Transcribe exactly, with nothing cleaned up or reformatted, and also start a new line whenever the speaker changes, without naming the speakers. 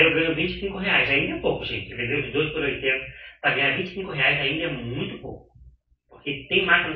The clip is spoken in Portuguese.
eu ganho vinte e cinco reais. Ainda é pouco, gente. Vender os dois por oitenta para ganhar vinte e cinco reais ainda é muito pouco. Porque tem máquina